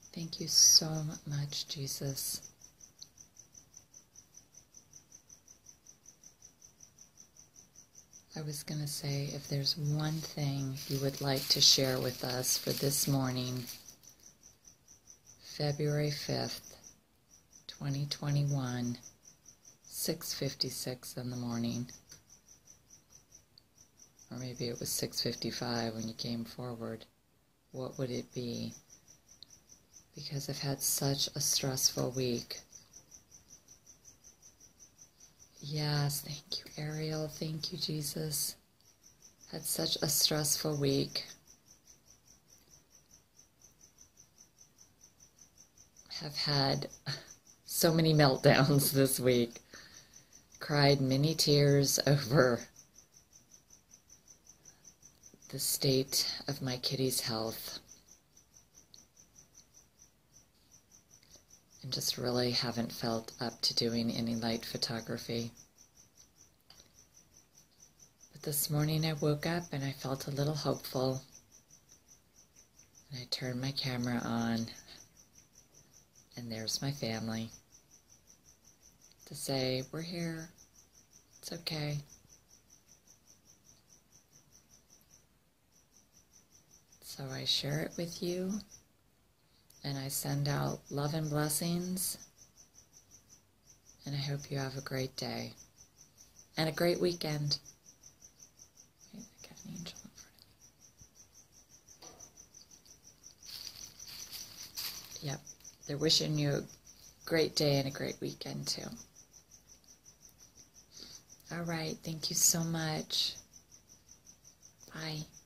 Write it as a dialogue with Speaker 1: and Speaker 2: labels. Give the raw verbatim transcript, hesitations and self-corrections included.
Speaker 1: Thank you so much, Jesus. I was going to say, if there's one thing you would like to share with us for this morning, February fifth, twenty twenty-one, six fifty-six in the morning, or maybe it was six fifty-five when you came forward, what would it be? Because I've had such a stressful week. Yes, thank you, Ariel. Thank you, Jesus. Had such a stressful week. Have had so many meltdowns this week. Cried many tears over the state of my kitty's health. And just really haven't felt up to doing any light photography. But this morning I woke up and I felt a little hopeful. And I turned my camera on, and there's my family to say, we're here, it's okay. So I share it with you. And I send out love and blessings. And I hope you have a great day. And a great weekend. Wait, I got an angel in front of me. Yep. They're wishing you a great day and a great weekend too. All right. Thank you so much. Bye.